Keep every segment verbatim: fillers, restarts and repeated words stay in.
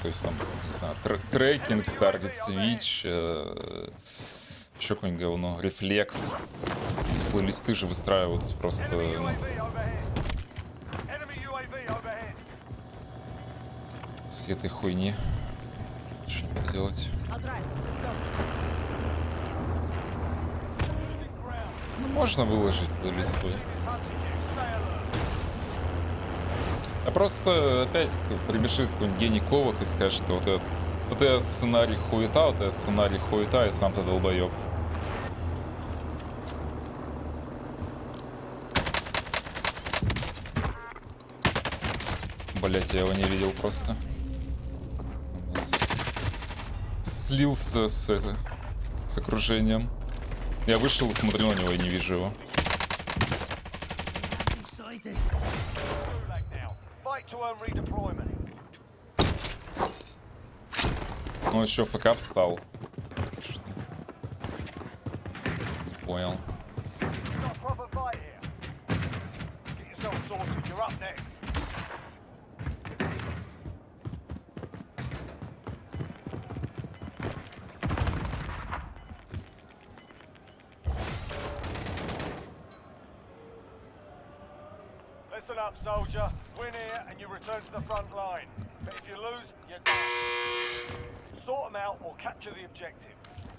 то есть там, не знаю, тр трекинг, таргет свич, э, еще какое-нибудь говно, рефлекс. Из плейлисты же выстраиваются просто, ну, с этой хуйни. Что надо делать? Ну, можно выложить плейлист свой. А просто опять прибежит какой-нибудь гений Ковак и скажет, что вот этот, вот этот сценарий хуета, вот этот сценарий хуета, и сам ты долбоёб. Блять, я его не видел просто. С... Слился с, это, с окружением. Я вышел, смотрю на него и не вижу его. Ну еще ФК встал. Что? Не понял. Listen up, soldier. Win here and you return to the front line. But if you lose, you're done. Sort them out or capture the objective.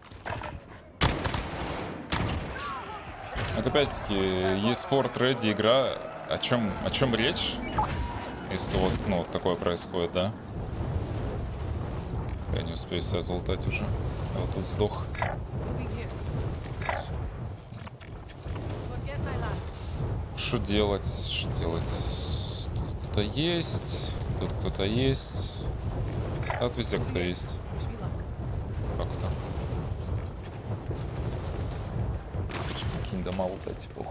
Это опять-таки eSport Ready игра. О чем, о чем речь? Если вот, ну, вот такое происходит, да? Я не успею себя залутать уже. Я вот тут сдох. Что делать? Что делать? Тут кто-то есть. Тут кто-то есть. От везде кто-то есть. Как-то. Какие дома лутать, похуй.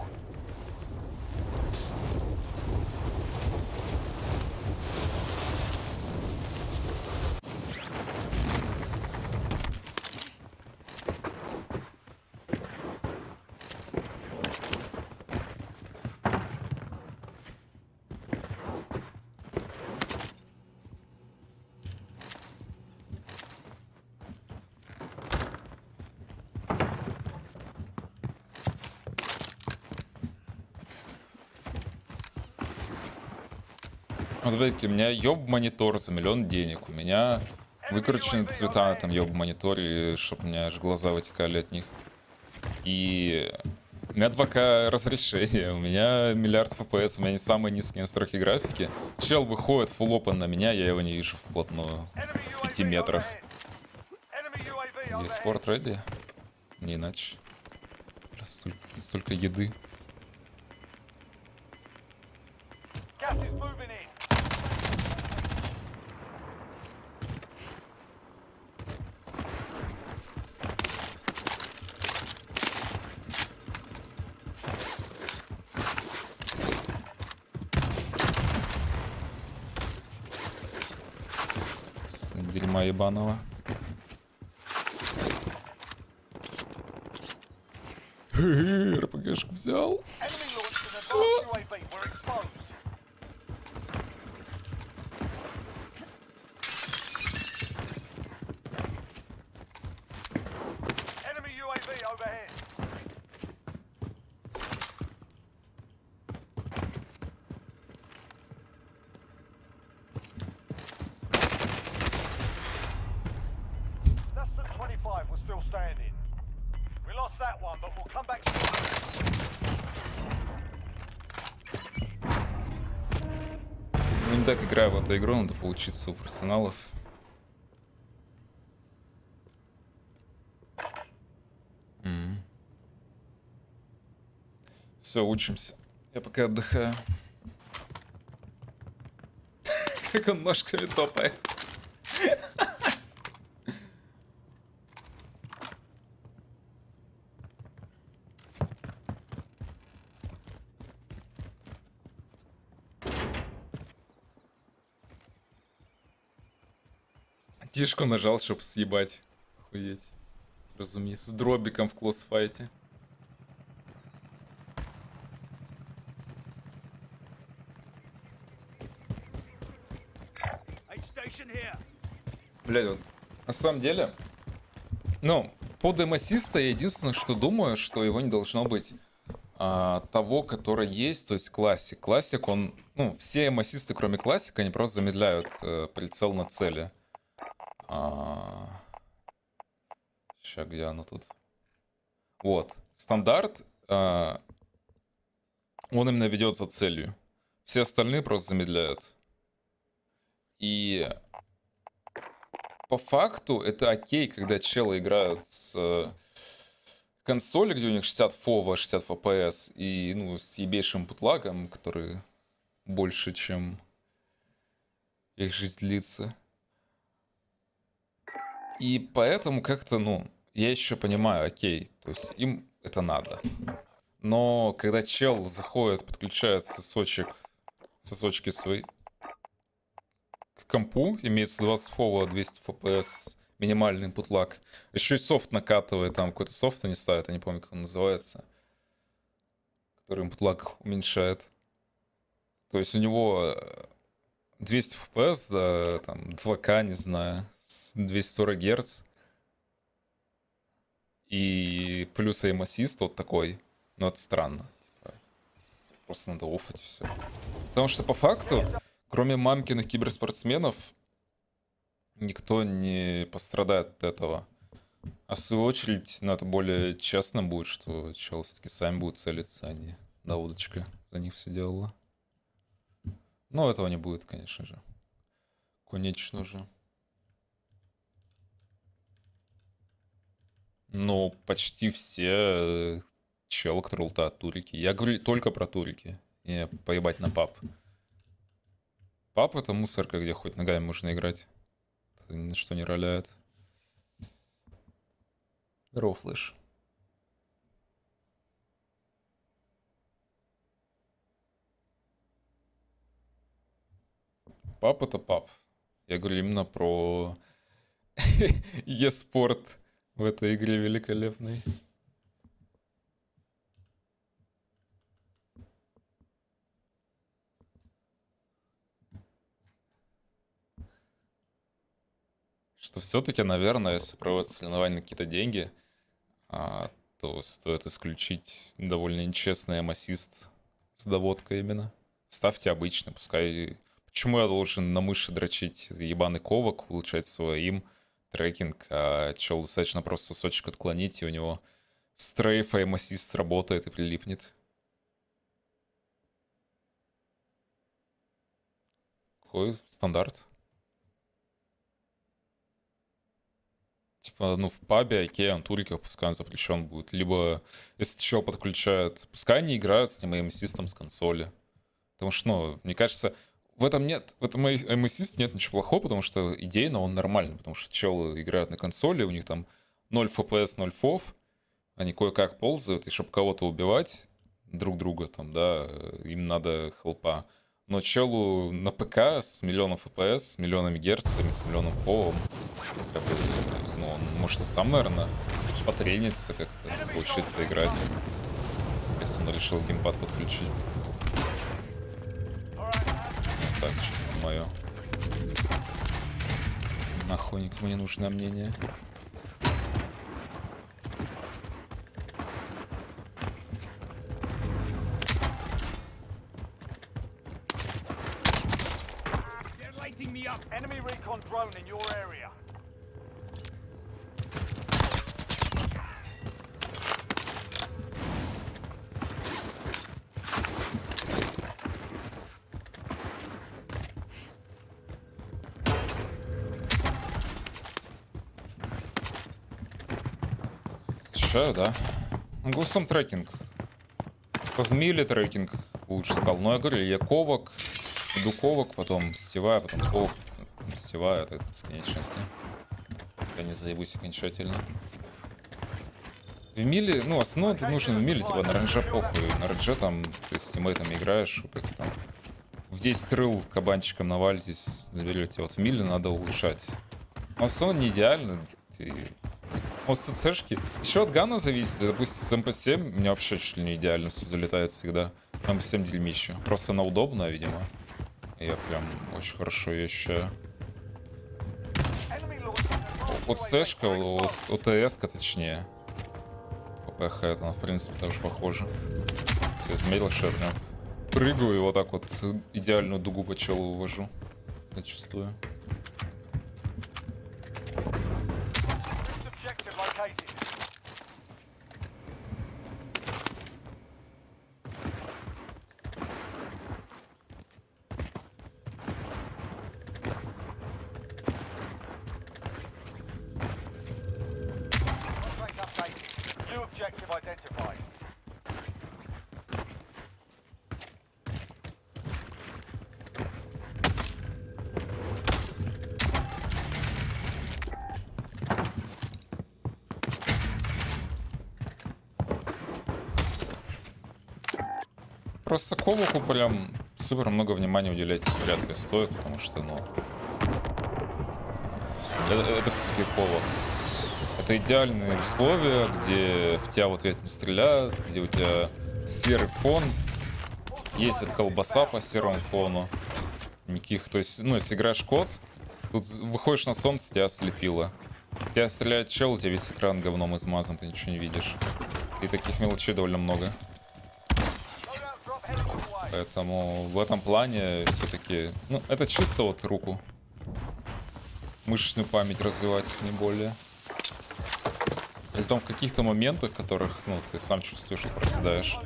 Вот видите, у меня ёб монитор за миллион денег. У меня выкручены цвета на этом ёб мониторе, чтобы у меня аж глаза вытекали от них. И у меня два ка разрешение, у меня миллиард эф пи эс, у меня не самые низкие настройки графики. Чел выходит full open на меня, я его не вижу вплотную, в пяти метрах. eSport Ready? Не иначе. Столько, столько еды. Дерьма ебаного. РПГшку взял. Не так играю в эту игру, надо поучиться у профессионалов. Mm. Все, учимся. Я пока отдыхаю. Как он ножками топает. Тишку нажал, чтобы съебать. Охуеть. Разумеется. С дробиком в клоссфайте. Блядь, вот, на самом деле, ну, по демосиста я единственное, что думаю, что его не должно быть а, того, который есть, то есть классик. Классик, он, ну, все эмассисты, кроме классика, они просто замедляют э, прицел на цели. А... Сейчас, где оно тут? Вот. Стандарт, а, он именно ведет за целью. Все остальные просто замедляют. И по факту это окей, когда челы играют с э, консоли, где у них шестьдесят фова, шестьдесят эф пи эс, и ну, с ебейшим путлагом, который больше, чем их жизнь длится. И поэтому как-то, ну, я еще понимаю, окей, то есть им это надо. Но когда чел заходит, подключает сосочек, сосочки свои к компу, имеется двадцать фова, двести эф пи эс, минимальный путлаг. Еще и софт накатывает, там какой-то софт они ставят, я не помню, как он называется, который им путлаг уменьшает. То есть у него двести эф пи эс, да, там два ка, не знаю, двести сорок герц. И плюс aim assist вот такой. Ну, это странно. Типа, просто надо оффать все. Потому что по факту, кроме мамкиных киберспортсменов, никто не пострадает от этого. А в свою очередь, ну, это более честно будет, что чел все-таки сами будут целиться, а не да, удочка за них все делала. Но этого не будет, конечно же. Конечно же. Ну, почти все челы, которые лутают турики. Я говорю только про турики. И поебать на паб. Паб — это мусорка, где хоть ногами можно играть. Это ни на что не роляет. Здорово, Флэш. Паб — это паб. Я говорю именно про e-спорт в этой игре великолепной. Что все-таки, наверное, если проводят соревнования на какие-то деньги, а, то стоит исключить довольно нечестный эм-ассист с доводкой именно. Ставьте обычно, пускай... Почему я должен на мыши дрочить ебаный ковок, улучшать свой им, трекинг, а чел достаточно просто сосочек отклонить, и у него стрейф, эм-ассист сработает и прилипнет. Какой стандарт? Типа, ну, в пабе, окей, он туриков, пускай он запрещен будет. Либо, если чел подключает, пускай они играют с ним эм-ассистом с консоли. Потому что, ну, мне кажется, в этом нет, в этом эм-ассист нет ничего плохого, потому что идейно он нормальный, потому что челы играют на консоли, у них там ноль эф пи эс, ноль фов, они кое-как ползают, и чтобы кого-то убивать, друг друга там, да, им надо хелпа. Но челу на ПК с миллионом эф пи эс, с миллионами герцами, с миллионом фовом, как бы, ну, он может и сам, наверное, потрениться как-то, поучиться играть, если он решил геймпад подключить. Так, чисто мое. Нахуй никому не нужно мнение. Enemy recon drone in your area. Решаю, да. Гусом трекинг. В миле трекинг лучше стал. Но я говорю, я ковок, иду ковок, потом стеваю, потом ковок, стеваю, это бесконечности. Я не заебусь окончательно. В миле, ну, основное это нужно в миле, типа на ранже похуй. На ранже там ты с тиммейтами играешь, как там в десять рыл кабанчиком навалитесь, заберете. Вот в миле надо улучшать. Он все равно не идеально. Ты... Вот с ЦЦшки. Еще от гана зависит. Допустим, с эм пэ семь у меня вообще чуть ли не идеально все залетает всегда. эм пэ семь дерьмище. Просто она удобная, видимо. И я прям очень хорошо ее ощущаю. ОЦшка, ОТС-ка точнее. ППХ, это она в принципе тоже похожа. Все, измерил шерню. Прыгаю и вот так вот идеальную дугу по челу увожу. Зачастую. Просто Ковуку прям супер много внимания уделять вряд ли стоит, потому что, ну... Это, это все-таки Ковук. Это идеальные условия, где в тебя в ответ не стреляют, где у тебя серый фон, ездит колбаса по серому фону. Никаких, то есть, ну, если играешь код, тут выходишь на солнце, тебя ослепило. Тебя стреляет чел, у тебя весь экран говном измазан, ты ничего не видишь. И таких мелочей довольно много. Поэтому в этом плане все-таки, ну, это чисто вот руку. Мышечную память развивать, не более. Притом в каких-то моментах, в которых, ну, ты сам чувствуешь, что проседаешь.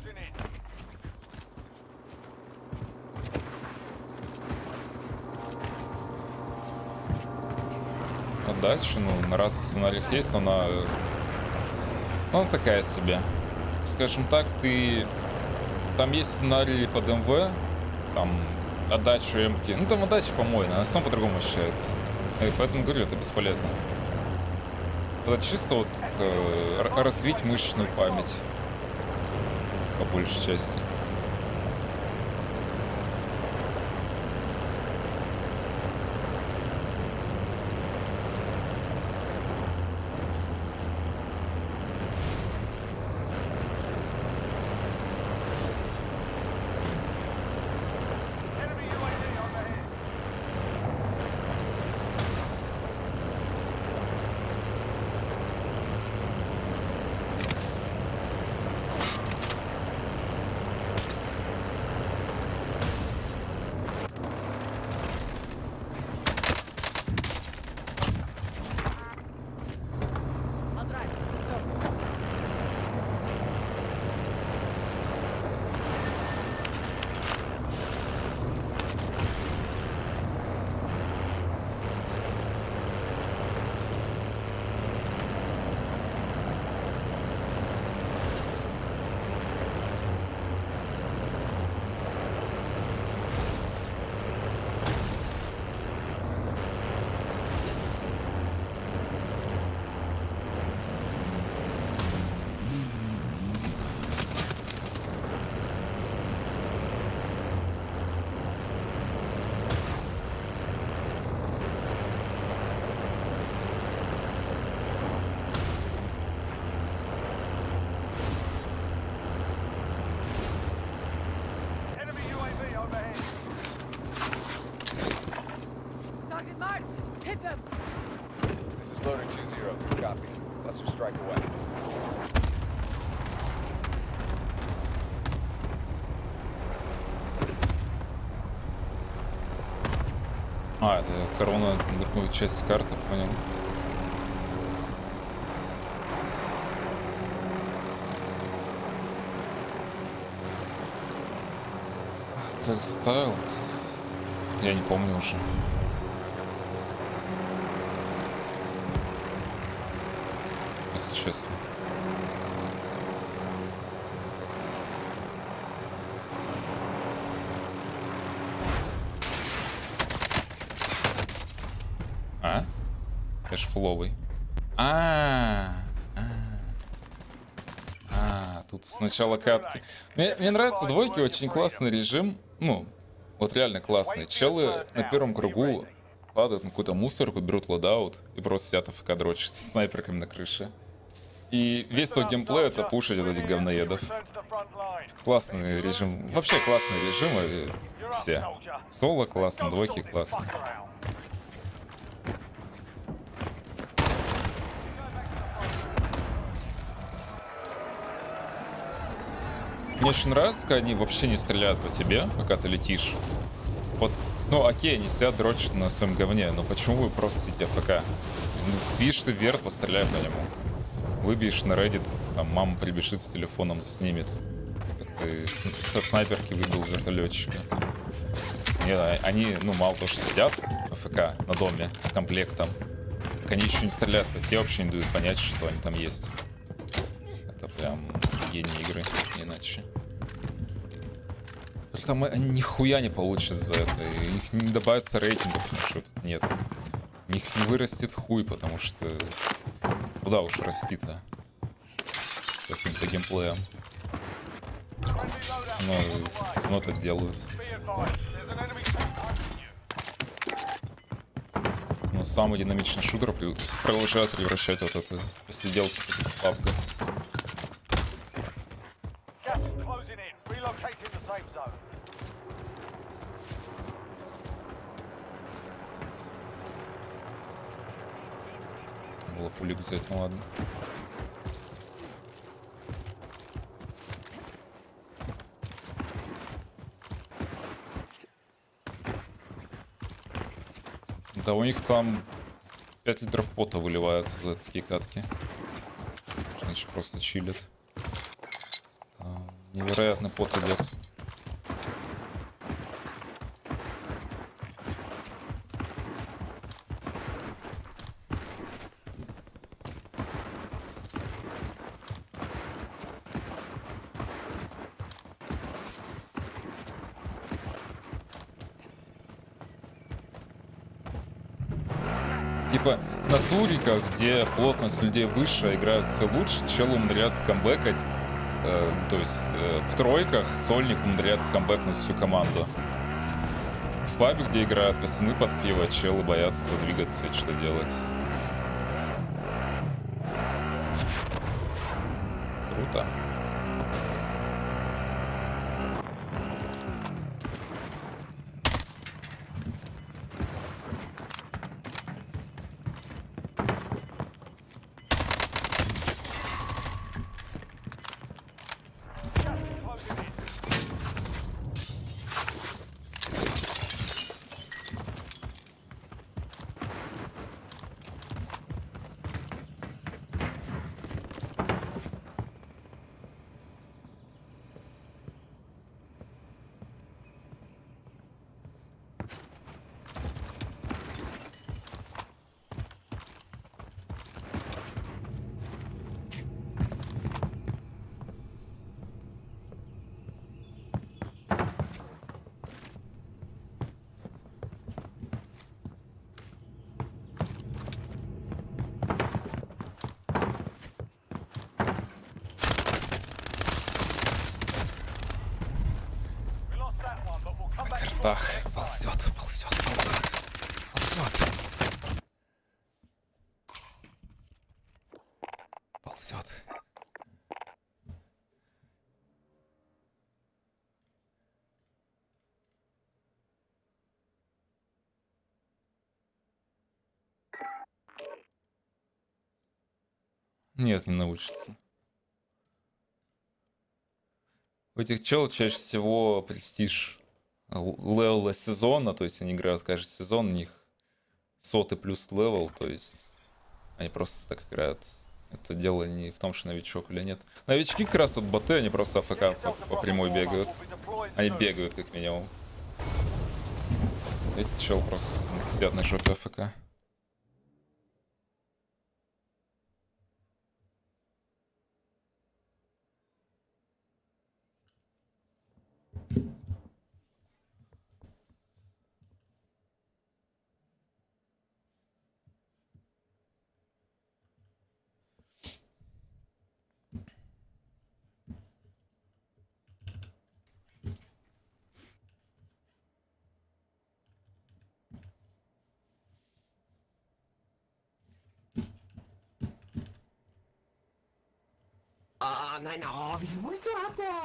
Отдача, ну, на разных сценариях есть, но она... Ну, она такая себе. Скажем так, ты... Там есть сценарий под МВ, там отдачу М-ки. Ну там отдача помойная, она сама по-другому ощущается. И поэтому говорю, это бесполезно. Это чисто вот э, развить мышечную память. По большей части. А, это корона другой части карты, понял. Как ставил? Я не помню уже. Если честно. А? Это ж фуловый. А, а, а, тут сначала катки. Мне, мне нравятся двойки, очень классный режим. Ну, вот реально классный. Челы на первом кругу падают на какую-то мусорку, берут лодаут и просто сидят АФК дрочат с снайперками на крыше. И весь свой геймплей это пушить от этих говноедов. Классный режим. Вообще классные режимы все. Соло классно, двойки классно. Мне очень нравится, когда они вообще не стреляют по тебе, пока ты летишь. Вот, ну окей, они сидят, дрочат на своем говне, но почему вы просто сидите АФК? Ну, видишь ты вверх, постреляй по нему. Выбьешь на Reddit, там мама прибежит с телефоном, заснимет. Как ты со снайперки выбил вертолетчика. Нет, они, ну, мало того, что сидят АФК на доме с комплектом. Так они еще не стреляют, те вообще не дают понять, что они там есть. Это прям гений игры, не иначе. Там они нихуя не получат за это. И у них не добавится рейтингов, потому что тут нет. У них не вырастет хуй, потому что... Куда уж расти-то? Каким-то геймплеем. Но снова это делают. Но самый динамичный шутер продолжает превращать вот это посиделки в пабга. Было пулик взять, ну ладно. Да у них там пять литров пота выливается за такие катки. Значит, просто чилят. Там невероятный пот идет. Типа на туриках, где плотность людей выше, играют все лучше, челы умудряются камбэкать. Э, то есть э, в тройках сольник умудряется камбэкнуть всю команду. В пабе, где играют восьмы под пиво, челы боятся двигаться и что делать. Круто. Ах, ползет, ползет, ползет, ползет. Ползет. Нет, не научится. У этих чел чаще всего престиж левела сезона, то есть они играют каждый сезон, у них сотый плюс левел, то есть они просто так играют. Это дело не в том, что новичок или нет. Новички как раз вот боты, они просто АФК по, по прямой бегают. Они бегают как минимум. Эти чел просто сидят на жопе АФК. Ah, nein, oh, wie viel Multi hat der?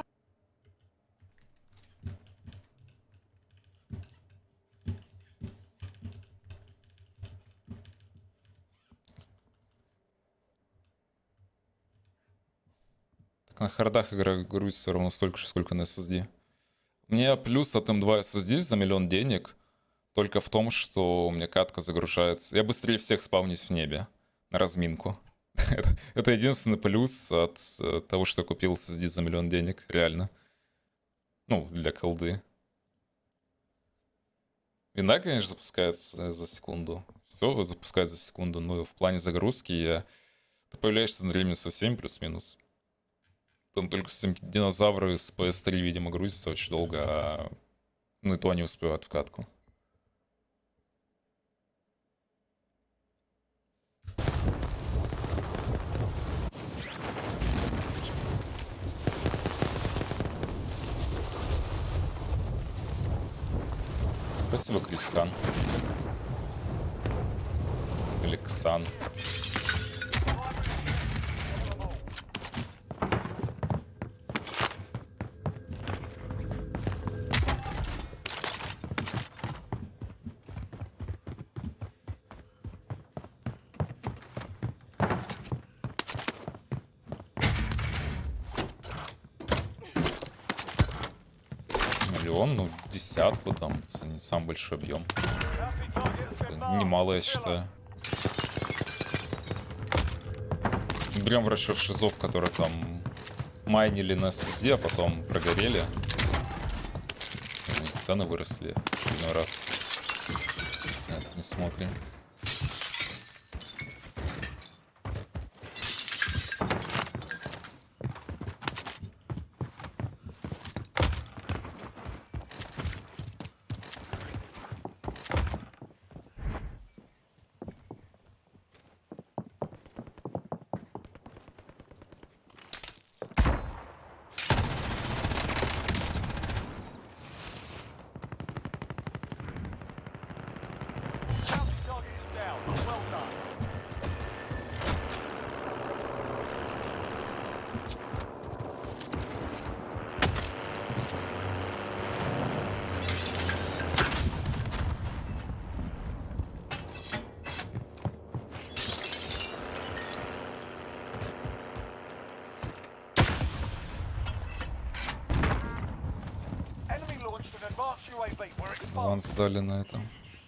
На хардах играю грузится все равно столько же, сколько на эс эс ди. У меня плюс от эм два эс эс ди за миллион денег только в том, что у меня катка загружается. Я быстрее всех спавнюсь в небе на разминку. это, это единственный плюс от э, того, что я купил эс эс ди за миллион денег, реально. Ну, для колды. Вина, конечно, запускается за секунду. Все запускает за секунду, но в плане загрузки я... Ты появляешься одновременно со всеми плюс-минус. Там только с динозавры с пи эс три, видимо, грузятся очень долго, а... ну и то они успевают в катку. Спасибо, Крисхан. Или Ксан. Миллион, ну, десятку там, это не самый большой объем. Немало, я считаю. Берем в расчет шизов, которые там майнили на эс эс ди, а потом прогорели. У них цены выросли в очередной раз. На это не смотрим. Баланс дали на этом.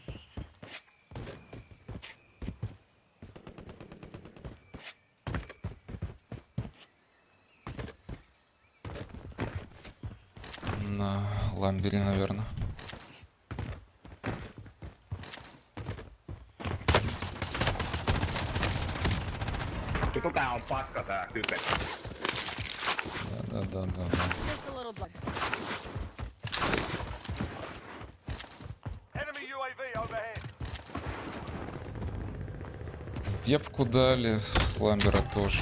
На ламбере, наверное. Да, да, да, да, да. Пепку дали, сламбера тоже.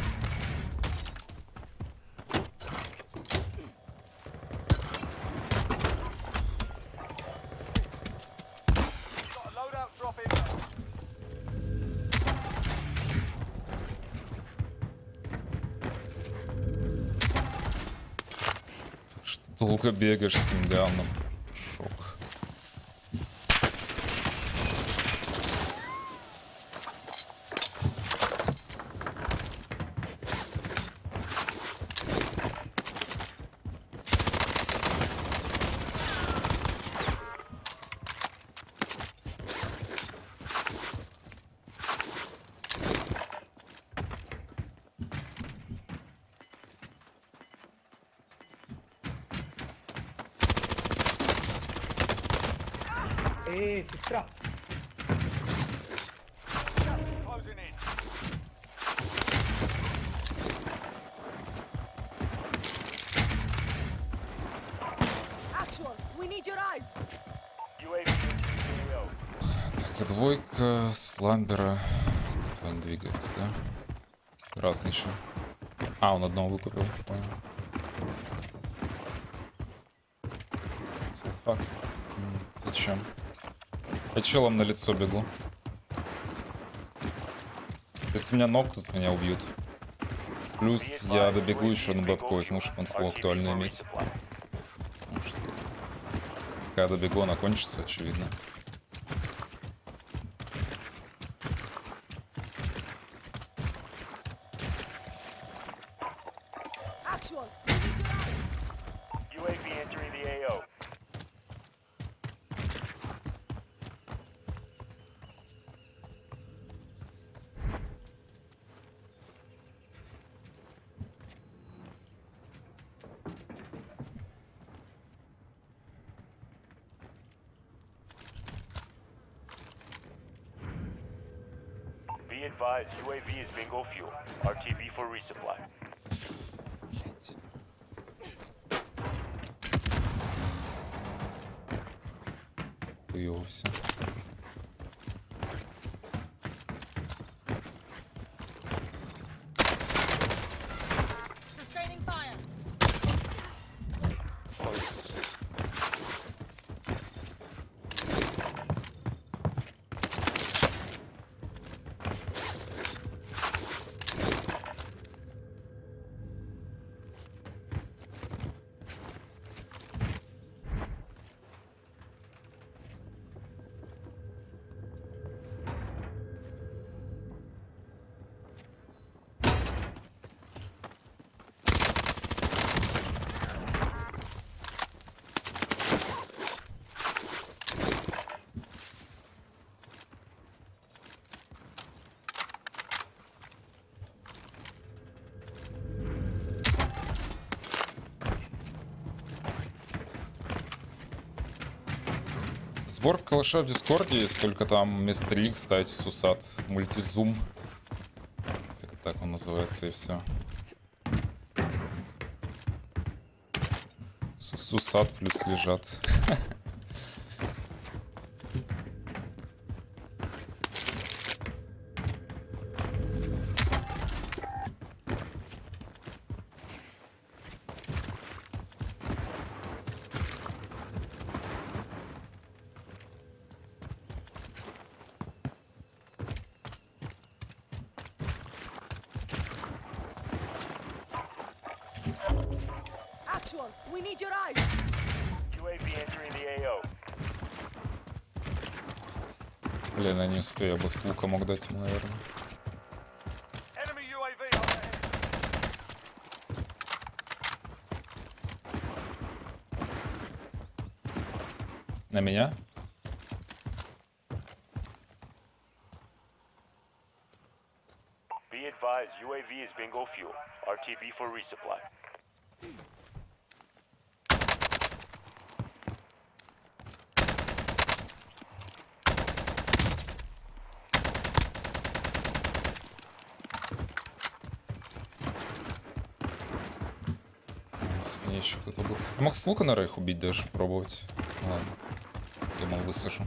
Что долго бегаешь с инганом? Шок. Эй, сестра! Так, и двойка сламбера. Как он двигается, да? Разный еще. А, он одного выкупил, понял. Факт. Зачем? Я челом на лицо бегу. Если меня нокнут, меня убьют. Плюс я добегу еще на бабку, возьму, чтобы инфу актуально иметь. Может, когда добегу, она кончится, очевидно. Actual. U A V entering the A O. Be advised, U A V is bingo fuel. R T B for resupply. Хуёво всё. Sustaining fire. Сбор калаша в Дискорде есть, только там вместо релик ставите сусат мультизум. Как так он называется, и все. Сусат плюс лежат. Actual. We need your eyes. U A V entering the A O. Блин, я не успею, я бы с лука мог дать ему, наверное. Enemy U A V overhead. На меня? Be advised, U A V is bingo fuel. R T B for resupply. В спине еще кто-то был. Я мог с лука, наверное, их убить даже, пробовать. Ладно. Думал, высажу.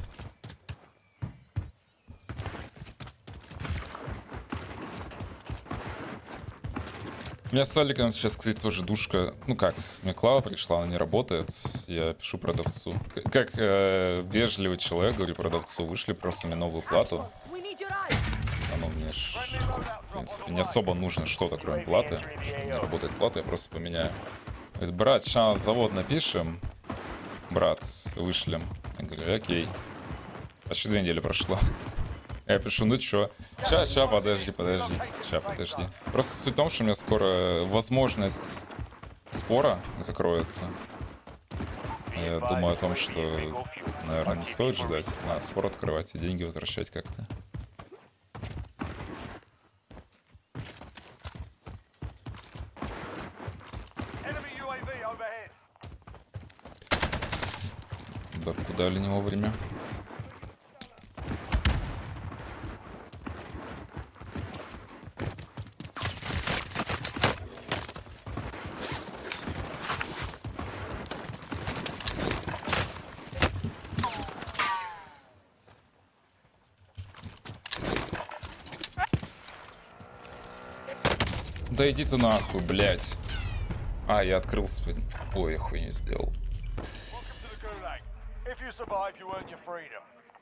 У меня с Аликом сейчас, кстати, тоже душка. Ну как, мне Клава пришла, она не работает. Я пишу продавцу. К- Как э, вежливый человек, говорю продавцу, вышли просто мне новую плату. We need your eyes. Оно мне, ж, в принципе, не особо нужно что-то, кроме платы. Не работает плата, я просто поменяю. Говорит, брат, сейчас завод напишем. Брат, вышлем. Я говорю, окей. Почти две недели прошло. Я пишу, ну чё? Ща, ща, подожди, подожди. Ща, подожди. Просто суть в том, что у меня скоро возможность спора закроется. Я думаю о том, что, наверное, не стоит ждать. Надо спор открывать и деньги возвращать как-то. Enemy U A V overhead. Да, подали не вовремя. Да иди ты нахуй, блядь. А, я открыл спин. Ой, я хуйню сделал. Welcome to the Gulag. If you survive, you earn your freedom.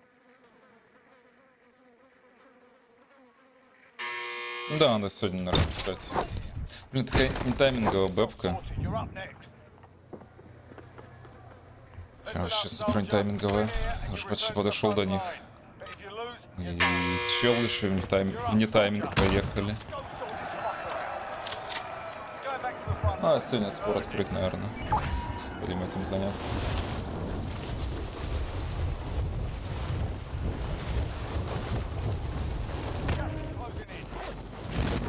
Да, надо сегодня, наверное, писать. Блин, такая нетайминговая бэбка. Sorted, you're up next. Я вообще супер нетайминговая. Я уже почти подошел до них. But if you lose, И чел еще в нетайм- в нетайминг поехали. go sort this fucker out. Going back to the front А, сегодня спор открыть, наверное. Стрим этим заняться. Closing in.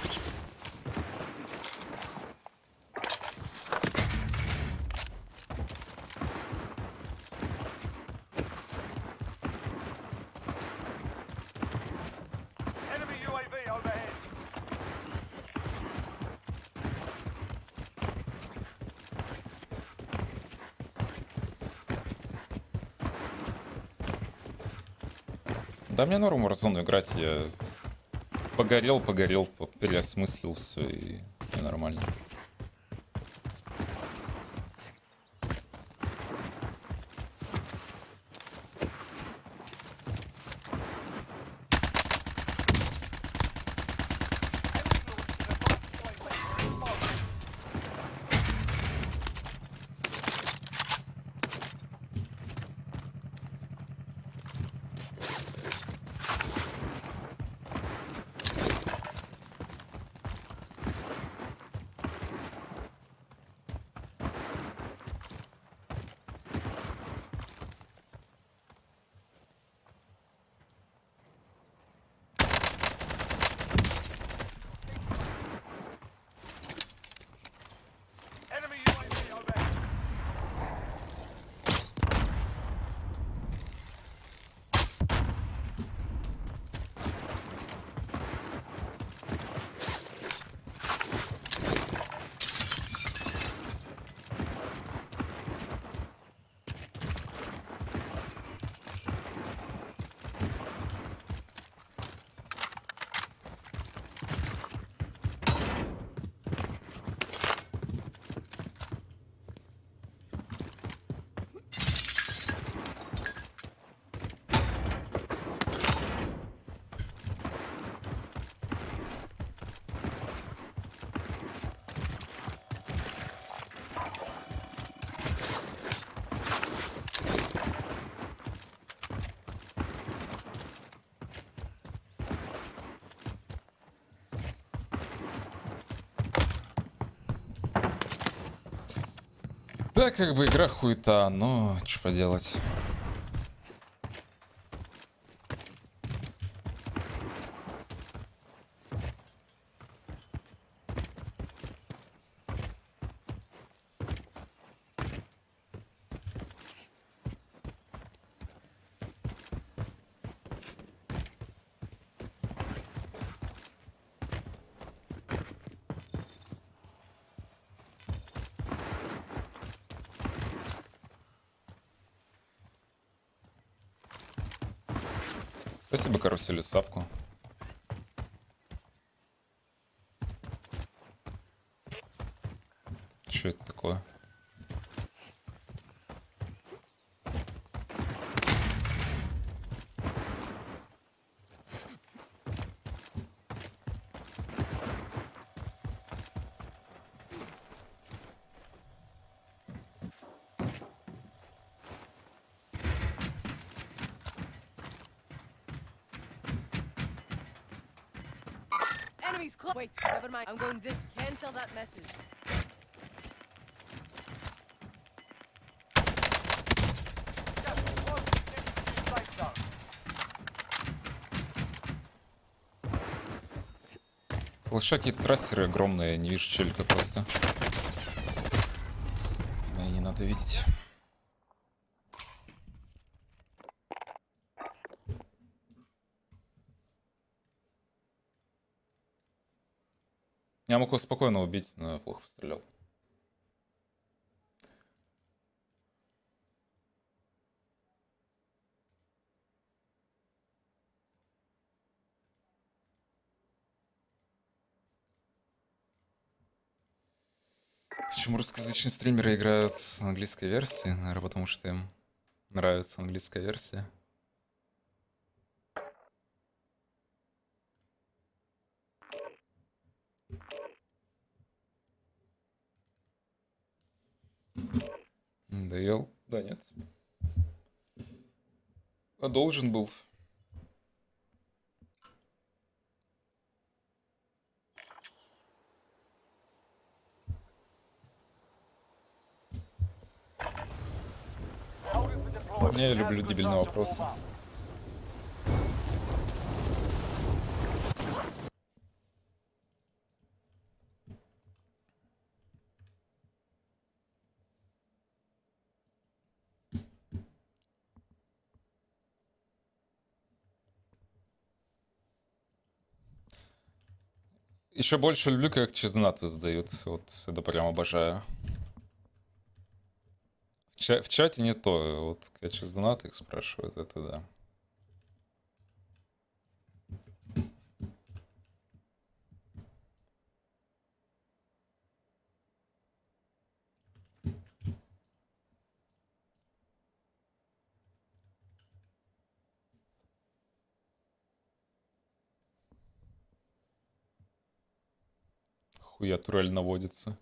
Enemy U A V overhead. Да мне норм Warzone играть, я погорел, погорел, по- переосмыслил все и, и нормально. Enemy U A V overhead. Да, как бы игра хуета, но что поделать. Спасибо, карусели, сапку. Что это такое? Enemies close. Wait, never mind. I'm going this. Cancel that message. Gas is closing in. Safe zone. Лошаки трассеры огромные, не вижу челика просто. Да, не надо видеть. Я мог его спокойно убить, но я плохо пострелял. Почему русскоязычные стримеры играют в английской версии? Наверное, потому что им нравится английская версия. Надоел? Да нет. А должен был. Я люблю дебильные вопросы. Еще больше люблю, как чизнаты задают. Вот это прям обожаю. В, ча- в чате не то. Вот когда чизнаты их спрашивают, это да. Хуя турель наводится.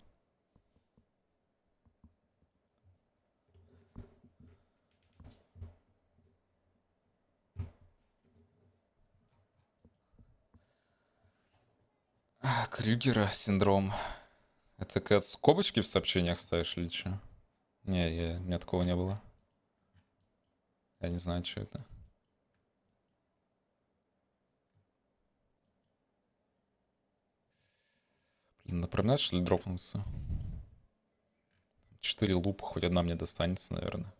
А, Крюгера синдром. Это когда скобочки в сообщениях ставишь или что? Не, я, у меня такого не было. Я не знаю, что это. Блин, на променад, что ли, дропнуться? Четыре лупа, хоть одна мне достанется, наверное.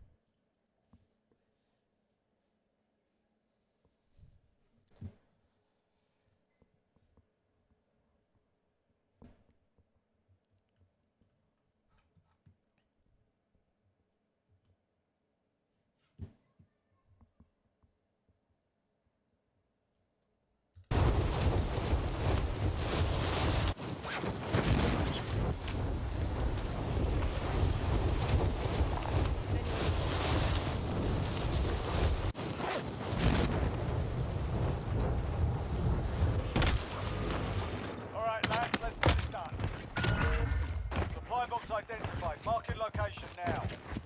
All right, lads, let's get it done. Supply box identified. Marking location now.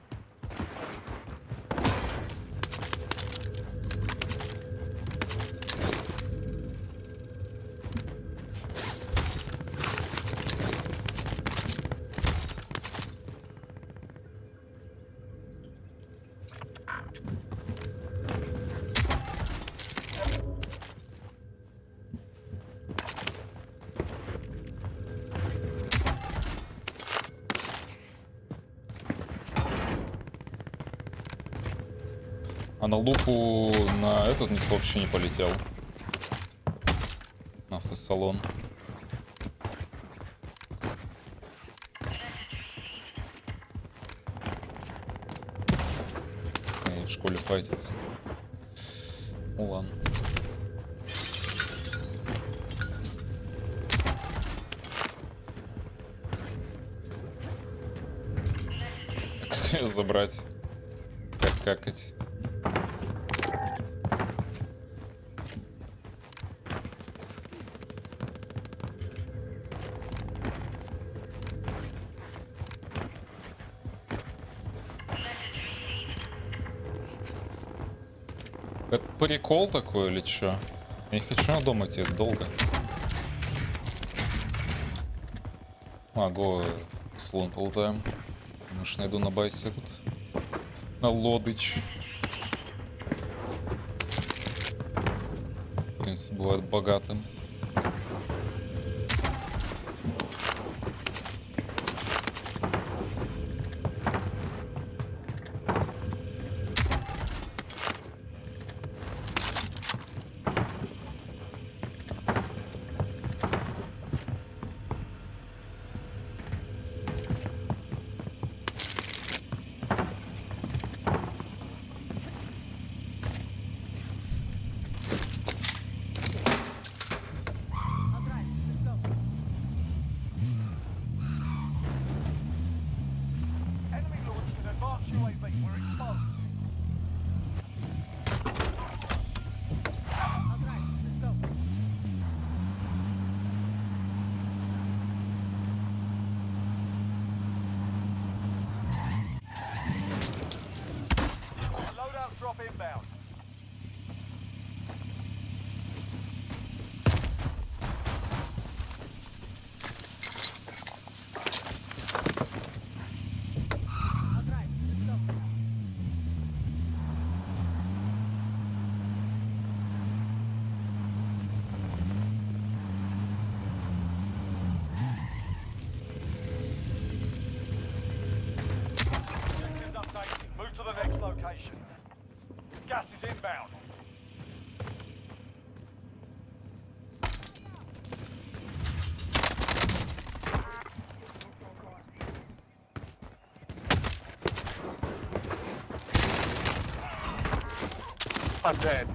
А на лупу на этот никто вообще не полетел. На автосалон. И в школе файтятся. Ну ладно. Как ее забрать? Как какать? Это прикол такой или чё? Я не хочу на дом идти, это долго. А, го, слон полутаем. Может, найду на байсе тут. На лодыч. В принципе, бывает богатым. I'll drive. Let's go. Enemy launched an advanced U A V. We're exposed. I'll drive. Let's go. Loadout drop inbound. I'll drive. Let's go. location. Gas is inbound. I'm dead.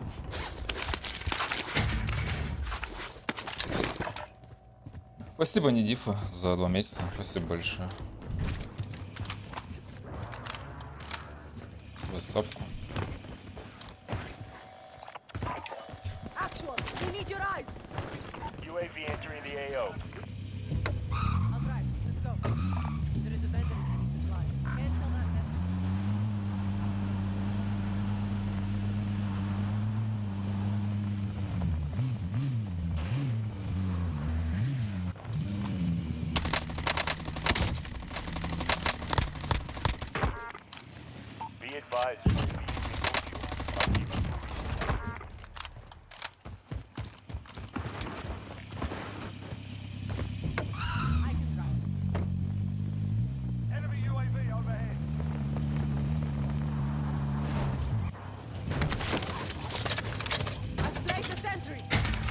Спасибо, Нидифа, за два месяца. Спасибо большое. Спасибо, сапку. Actual, we need your eyes. U A V entering the A O. I'll drive. Let's go. There is a vendor who needs supplies. Cancel that message. Be advised, U A V is in fuel. I can drive. Enemy U A V overhead. I've placed a sentry.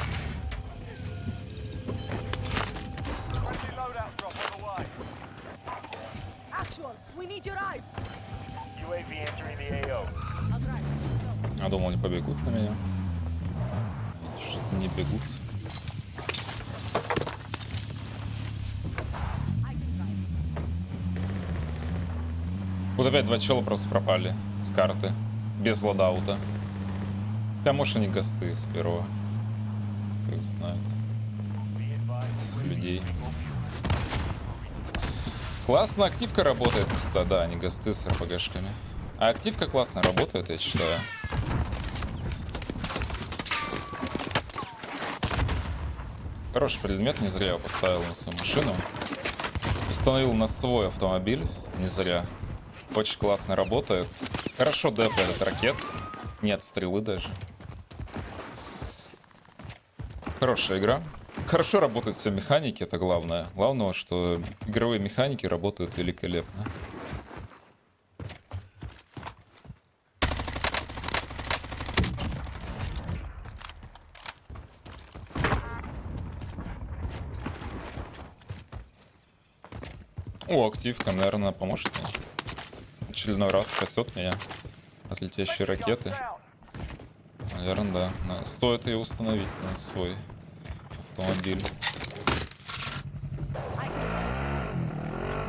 Friendly loadout drop on the way. Actual, we need your eyes. U A V entering the A O. I'll drive. Let's go. Я думал, они побегут на меня. Что-то не бегут. I can drive. Вот опять два чела просто пропали с карты. Без лодаута. Да, может, они гасты с первого. Как знают. Be advised, Этих людей. Классно активка работает, кстати, да, они гасты с РПГшками. А активка классно работает, я считаю. Хороший предмет, не зря его поставил на свою машину. Установил на свой автомобиль, не зря. Очень классно работает. Хорошо дефает этот ракет. Нет стрелы даже. Хорошая игра. Хорошо работают все механики, это главное. Главное, что игровые механики работают великолепно. О, активка, наверное, поможет мне. Очередной раз спасет меня от летящей ракеты. Наверное, да. На- Стоит ее установить на свой автомобиль. I can drive.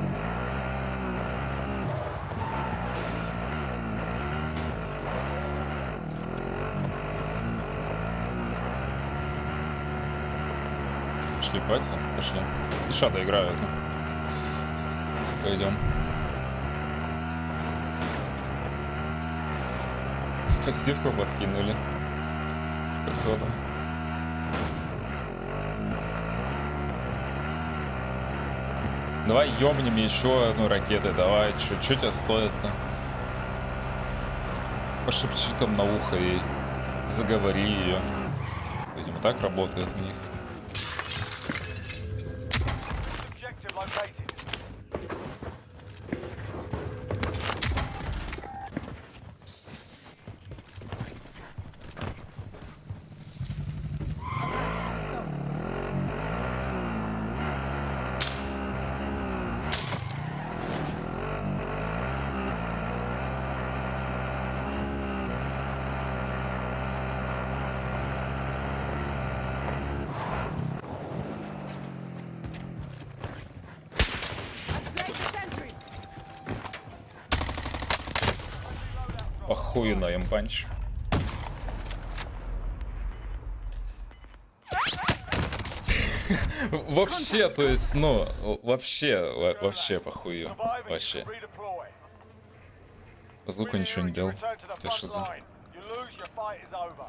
Пошли, пати, пошли. Иша доиграю это. Пойдем. Пассивку подкинули. Походу. Давай ёбнем еще одну ракеты, давай. Чё, чё тебя стоит-то? Пошепчи там на ухо ей. Заговори ее. Видимо, так работает у них. objective located. Place the sentry. Охуенно, импанч. Вообще, то есть, ну, вообще, во- вообще похую. Survive and you Вообще. can redeploy. По звуку Win ничего here не and you делал. return to the Я front шиза. line. You lose, your fight is over.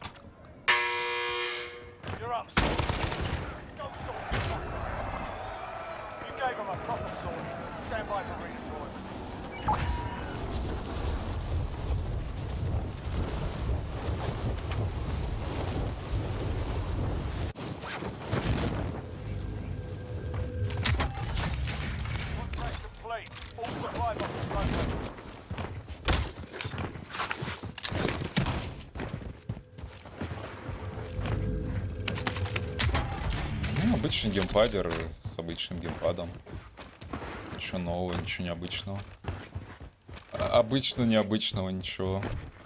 You're up, son. Go sort. You gave him a proper sword. Stand by for redeployment. Contract complete. All supply boxes located. обычный геймпадер с обычным геймпадом. Ничего нового, ничего необычного. А- Обычно необычного ничего.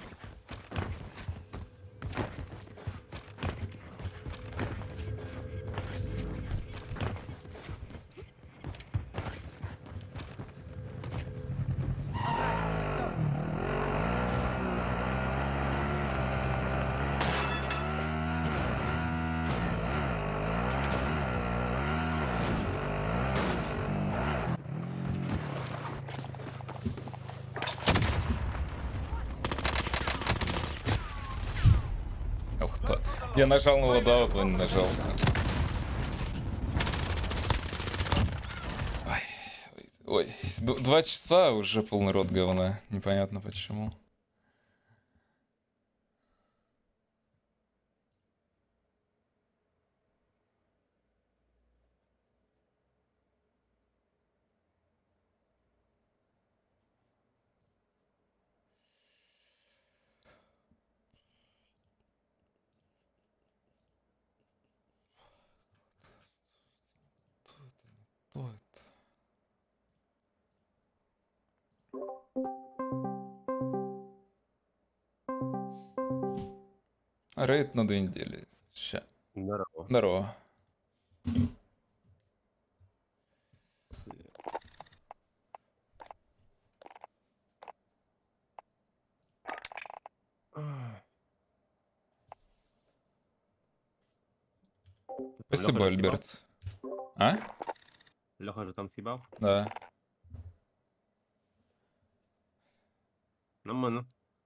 Ох, та- Я нажал на лодаут, он не нажался. Ой, ой, ой. Д- Два часа уже полный рот говна. Непонятно почему. Кто это? Рейд на две недели. Ща. Здорово. Здорово. Спасибо, Лёха же съебал? Альберт. А? Леха же там съебал? Да. Нормально.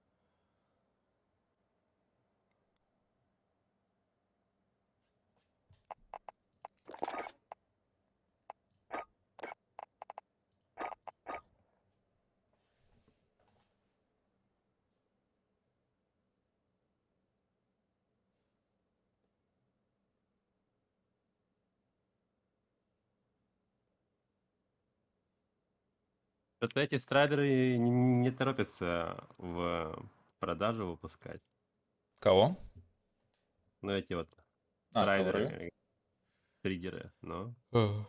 Что-то эти страйдеры не, не торопятся в продажу выпускать. Кого? Ну, эти вот А, страйдеры, ковры. э, триггеры, ну. А.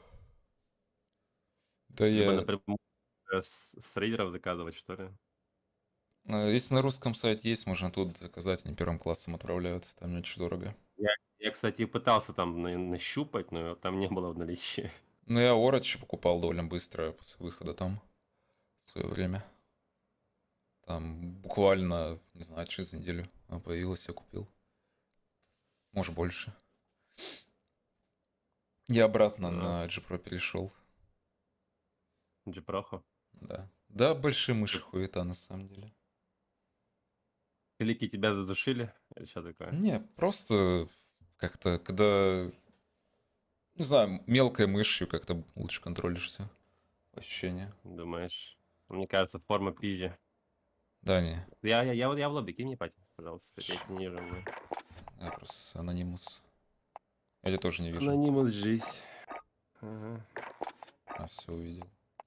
Да Либо я... напрямую э, с, с рейдеров заказывать, что ли. э, Если на русском сайте есть, можно тут заказать, они первым классом отправляют. Там не очень дорого. Я, я, кстати, пытался там на- нащупать, но там не было в наличии. Ну, я Орочи покупал довольно быстро после выхода там в свое время. Там буквально, не знаю, через неделю она появилась, я купил. Может, больше. Я обратно Ага. на джи про перешел. Джипрохо. Да. Да, большие мыши хуета на самом деле. Клики тебя задушили? Или что такое? Не, просто как-то, когда, не знаю, мелкой мышью как-то лучше контролишься. Ощущение. Думаешь? Мне кажется, форма пизжи. Да, не. Я, я, я, вот- я в лобби, кинь мне пати, пожалуйста. Я тебя не вижу. блин. Я просто анонимус. Я тебя тоже не вижу. Анонимус жизнь. Ага. А, все увидел.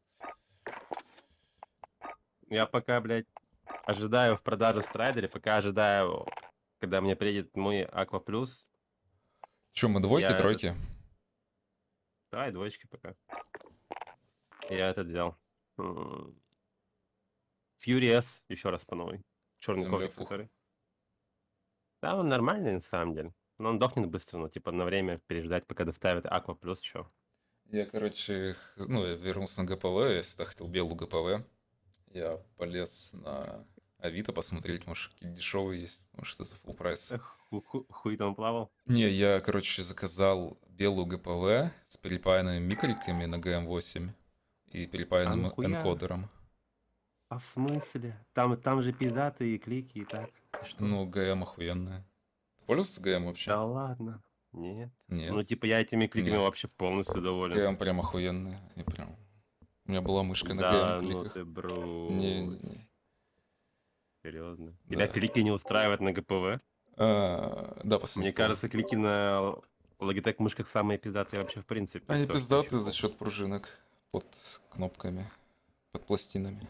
Я пока, блядь, ожидаю в продаже страйдере, пока ожидаю, когда мне приедет мой Аква Плюс. Че, мы двойки, Я это- тройки? Давай, двоечки пока. Я это взял. М, Fury S, еще раз по новой. Черный Земля коврик, пуха. который. Да, он нормальный на самом деле. Но он дохнет быстро, но типа на время переждать, пока доставят Аква Плюс еще. Я, короче, х- ну, я вернулся на ГПВ, я всегда хотел белую ГПВ. Я полез на Авито посмотреть, может, какие дешевые есть, может, это full прайс. Ху- ху- Хуй там плавал. Не, я, короче, заказал белую ГПВ с перепаянными микриками на гэ эм восемь и перепаянным нахуя? энкодером. А в смысле? Там, там же пиздаты и клики и так. Ты что? Ну, гэ эм охуенная. Ты пользовался гэ эм вообще? Да ладно. Нет. Нет. Ну, типа, я этими кликами Нет. вообще полностью доволен. гэ эм прям охуенная. Я прям... У меня была мышка на Да, гэ эм ну кликах. ты брось. Не, не, не. Серьезно. Да. Тебя клики не устраивают на ГПВ? А, да, последний Мне стол. кажется, клики на Logitech мышках самые пиздатые вообще в принципе. Они То, что пиздатые я за щупал. счет пружинок под кнопками, под пластинами.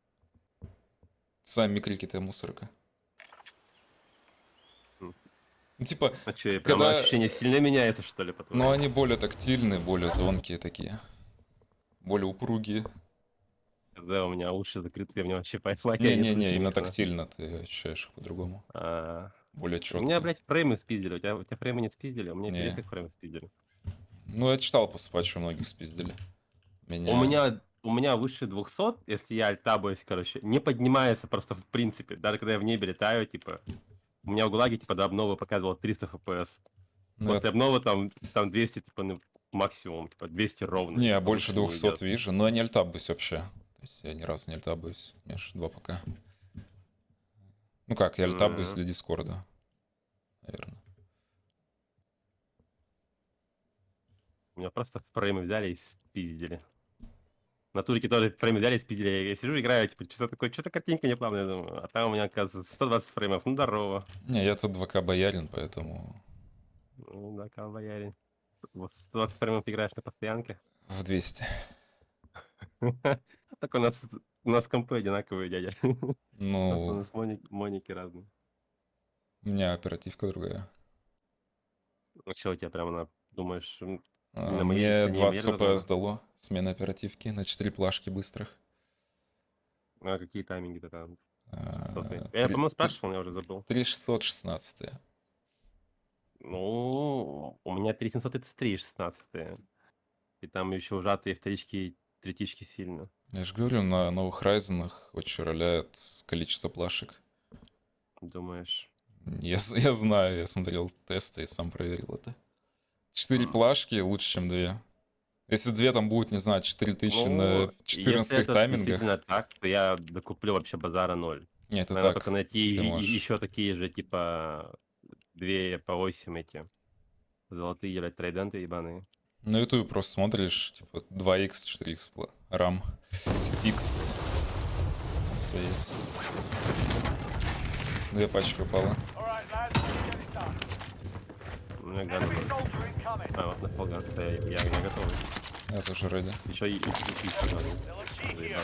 Сами микрики-то мусорка. М. Ну, типа, А что, прям когда... ощущение сильно меняется, что ли, по Но они более тактильные, более звонкие такие. Более упругие. Да, у меня уши закрыты, мне вообще поймать. я Не-не-не, слышу именно них, нахуй. тактильно ты ощущаешь их по-другому. А, Более У меня, четко. блядь, фреймы спиздили. У тебя, у тебя фреймы не спиздили, у меня Не. перед их фреймы спиздили. Ну, я читал после патча, многих спиздили. У меня, у меня выше двухсот, если я альтабуюсь, короче, не поднимается просто в принципе. Даже когда я в небе летаю, типа, у меня в Гулаге, типа, до обновы показывало триста эф пи эс. Ну, После я- обновы там, там двести, типа, ну, максимум, типа, двести ровно. Не, я типа, больше выше не двухсот идет. вижу, но я не альтабуюсь вообще. То есть я ни разу не альтабуюсь. У меня ж два ПК. Ну как, я альтабуюсь Мгм. для Дискорда. Наверное. У меня просто фреймы взяли и спиздили. На турике тоже фреймы взяли и спиздили. Я сижу, играю, типа, что такое, что-то картинка не плавная, думаю. А там у меня, оказывается, сто двадцать фреймов. Ну, здорово. Не, я тут два К боярин, поэтому Ну, да, кал боярин. Вот сто двадцать фреймов играешь на постоянке. в двести. Так у нас, у нас компы одинаковые, дядя. Просто у Ну, нас моники, моники разные. у меня оперативка другая. Ну, что у тебя прямо на, думаешь, м, А, сильно моей, Мне сильнее двадцать моей эф пи эс разговора? дало смена оперативки на четыре плашки быстрых. А какие тайминги-то там? А, Что ты? Я, три- по-моему, три- спрашивал, я уже забыл. три шестьсот шестнадцать. Ну, у меня три семьсот тридцать три шестнадцатые. И там еще ужатые вторички и третички сильно. Я же говорю, на новых Райзенах очень роляет количество плашек. Думаешь? Я, з- я знаю, я смотрел тесты и сам проверил это. Четыре М. плашки лучше, чем две. Если две там будет, не знаю, четыре тысячи на Ну, четырнадцатых если это таймингах. действительно так, то я докуплю вообще базара ноль. Нет, это Надо так. только найти ты можешь. еще такие же, типа, две по восемь эти. Золотые, блядь, трайденты ебаные. На ютубе просто смотришь, типа, два икс, четыре икс, RAM, Stix. Все есть. Две пачки упало. All right, lads, let's get it done. У меня гадно. Enemy soldier incoming. А, вот на полган. Я, я, я готовый. Я тоже ради. Еще и, и, и, еще гадно. They'll achieve here.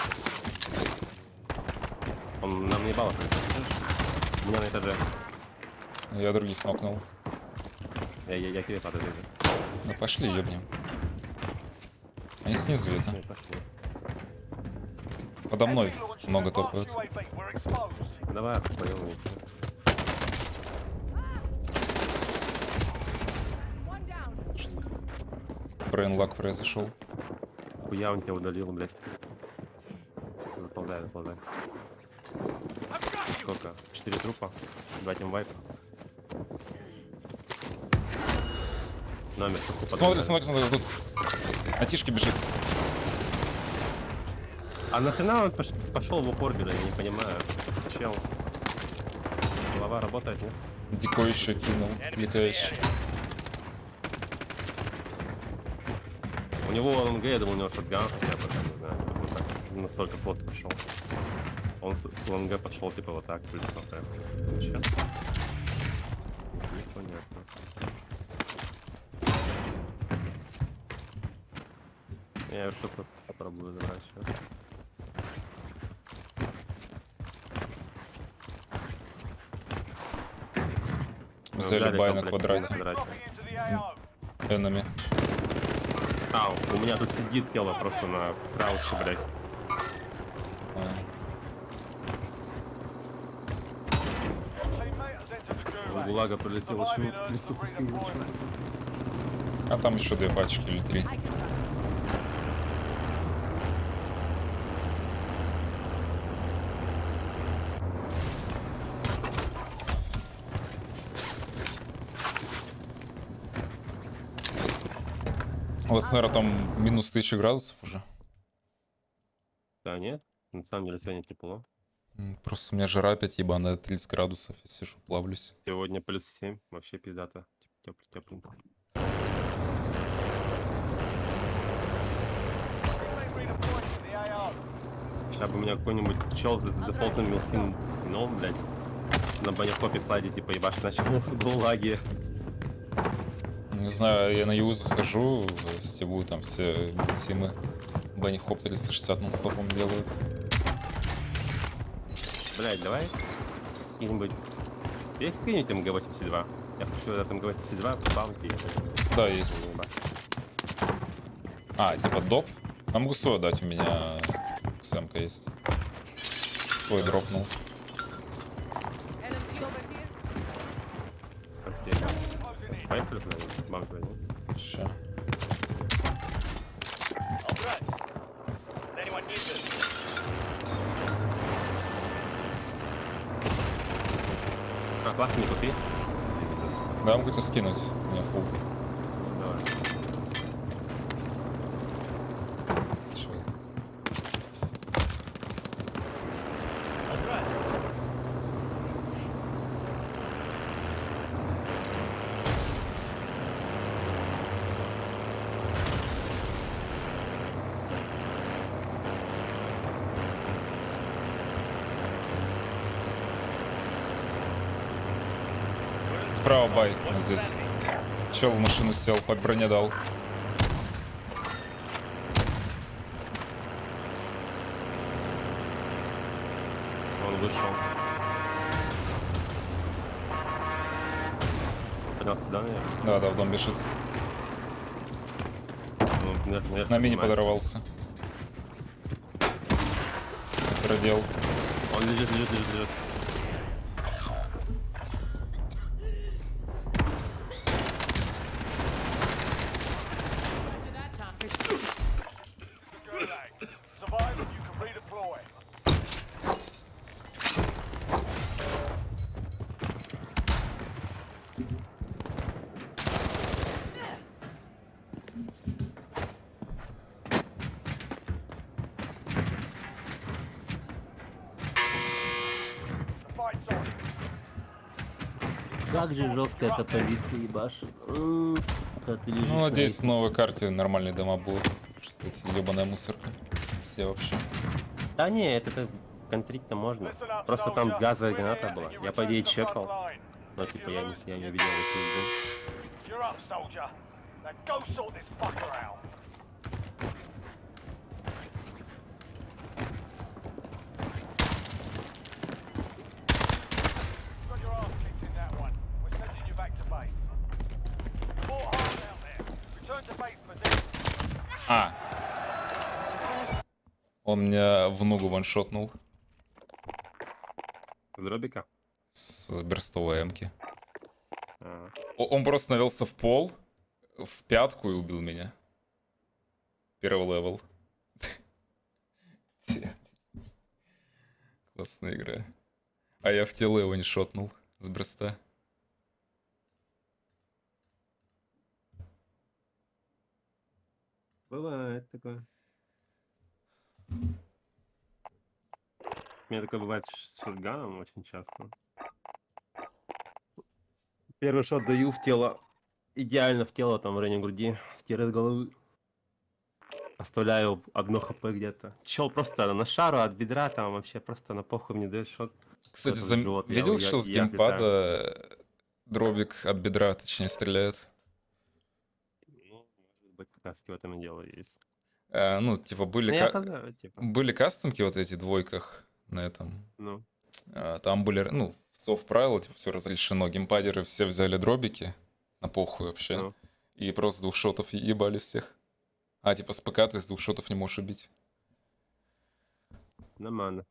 Он нам не баллов. У меня на этаже. Я других нокнул. Я, я, я к тебе падаю. Ну пошли, ёбнем. Они снизу это. Ну, пошли. Подо мной Enemy launched много their топают. Mark ю эй ви. We're exposed. Давай, поемся. One down. Брейнлак произошел. Хуя он тебя удалил, блядь. Заползай, заползай. Сколько? Четыре трупа. Два тимвайпа. Номер. Смотри, смотри, смотри, тут. На тишке бежит. А нахрена он пош- пошел в упор, блядь, я не понимаю. Чел. Голова работает, нет? Дико еще кинул, кликающий. У него ЛНГ, я думал, у него шотган хотя бы, не знаю. Он так настолько плотно пошел. Он с, с ЛНГ пошел типа вот так, плюс вот так. Че? Непонятно. Я что-то попробую забрать сейчас. Взяли бай на квадрате. Dropping into the эй о. Энами. Ау, у меня тут сидит тело просто на крауче, блядь. А, Teammate has entered the У gulag. Гулага прилетело чего? Surviving earns them redeployment. а там еще две пачки или три. I can run. У вас, наверное, там минус тысяча градусов уже. Да, нет? На самом деле сегодня тепло. М, Просто у меня жара опять ебаная, тридцать градусов, я сижу, плавлюсь. Сегодня плюс семь, вообще пиздато. Теп- Тепленько. Teammate redeployed to the эй о. Сейчас бы у меня какой-нибудь чел с дефолтным милсин скином, блядь, на баннеркопе слайде, типа, ебашь начал в Гулаге. Не знаю, я на Ю захожу, стебу там все симы. Банни Хоп триста шестьдесят нон-стопом делают. Блядь, давай какие-нибудь... Есть какие-нибудь эм гэ восемьдесят два? Я хочу там говорить си два, баунти. Да, есть. А, типа доп? А могу свой дать, у меня ксэмка есть. Свой дропнул. L M G over here. Прости. Поехали туда, баунти возьми. Ща. А, плаху не купи. Да, могу тебе скинуть. У меня фул. Давай. Чё? Справа бай, вот здесь. Чел в машину сел, под броне дал. Он вышел. Поднялся сюда, наверное. Да, да, в дом бежит. Ну, наверх- наверх На мини поднимается. подорвался. Продел. Он лежит, лежит, лежит, лежит. To that time. The Gulag. Survive and you can redeploy. The fight's on. Как же жестко эта позиция ебашит. М, Когда ты лежишь Ну, на надеюсь, этих- на новой карте нормальные дома будут. Что эти ебаная мусорка. Все вообще. Да не, это как контрить-то можно. Listen up, Просто там soldier. газовая Win граната here была. and you Я, по return идее, to the front чекал. line. Но If типа you я не, lose, я не you увидел die. эту игру. You're up, soldier. Now go sort this fucker out. Got your ass kicked in that one. We're sending you back to base. Fought hard out there. Return to base for this. А! Он меня в ногу ваншотнул С дробика? с берстовой эмки. А, О- Он просто навелся в пол, в пятку и убил меня. Первый левел. Классная игра. А я в тело его не шотнул с бреста. Бывает такое. У меня такое бывает с шотганом очень часто. Первый шот даю в тело. Идеально в тело, там в районе груди. Стирает головы. Оставляю одно хп где-то. Чел просто на шару от бедра, там вообще просто на похуй мне дает шот. Кстати, Этот зам- живот, я- видел, я- что с я геймпада дробик от бедра, точнее, стреляет? Ну, может быть, как раз в этом и дело есть. А, ну, типа, были, Ну, я ка- знаю, типа. были кастомки вот эти двойках на этом. Ну, А, там были, ну, софт правила, типа, все разрешено. Геймпадеры все взяли дробики, на похуй вообще. ну. И просто с двух шотов ебали всех. А, типа, с ПК ты с двух шотов не можешь убить. Нормально.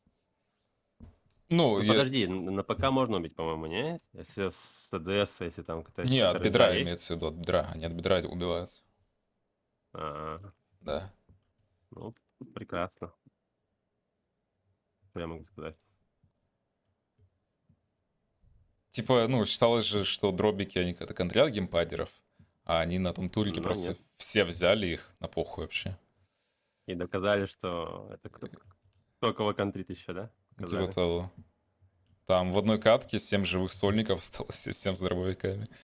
Ну, Ну, я- подожди, н- на ПК можно убить, по-моему, не? Если с АДС, если там какая-то... не, от какая-то бедра ренда есть. имеется в виду, от бедра. Они от бедра убиваются. А, Да. ну, прекрасно. Что я могу сказать? Типа, ну, считалось же, что дробики, они как-то контролят геймпадеров, а они на том тулике Ну, просто нет. все взяли их на похуй вообще. И доказали, что это кто, кто кого контрит еще, да? Типа Доказали. того. Там в одной катке семь живых сольников осталось, и семь с дробовиками.